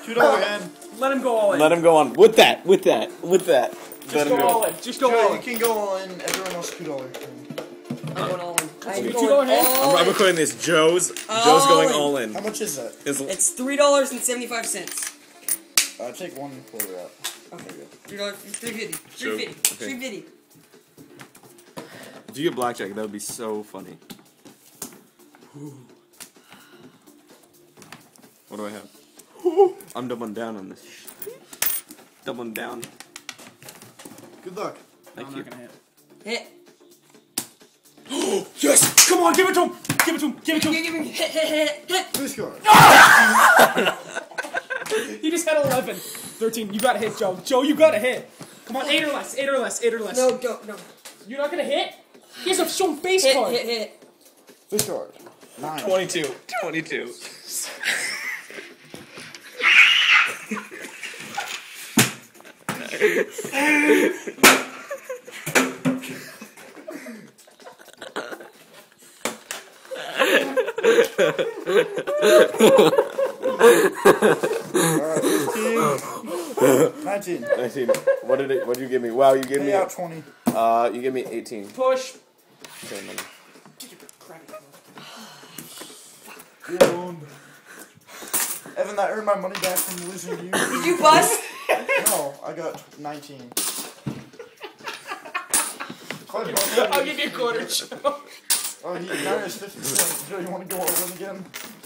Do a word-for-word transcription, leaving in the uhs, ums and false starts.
Two dollar in. Let him go all in. Let him go on. With that, with that, with that. Just Let go him go. all in. Just go Joe, all you in. can go all in. Everyone else two dollars. I'm going all in. I'm You going two dollar hit? all I'm, I'm in. recording this. Joe's Joe's All going in. all in. How much is that? Is- It's three dollars and seventy-five cents. Uh, take one quarter out. Okay, good. Three dollars, three fifty, Joe, three fifty, okay. three fifty. If you get blackjack, that would be so funny. What do I have? I'm doubling down on this. Doubling down. Good luck. Thank I'm you. not gonna hit. Hit. Yes! Come on, give it to him! Give it to him! Give it to Give him! me, give me, hit, hit, hit, hit. Who scored? He just had eleven. thirteen. You gotta hit, Joe. Joe, you gotta hit. Come on, eight or less. Eight or less. Eight or less. No, don't, no. You're not gonna hit? He has a shown face Hit, card. hit, hit. Who scored? Nine. Twenty-two. Twenty-two. Alright, fifteen. Nineteen. Nineteen. What did it? What did you give me? Wow, you gave Pay me. out twenty. Uh, you gave me eighteen. Push. Okay, then. You owned. Evan, that earned my money back from losing to you. Did you bust? No, I got nineteen. I'll give you a quarter, Joe. Oh, he, now he has fifty percent. Joe, you want to go all in again?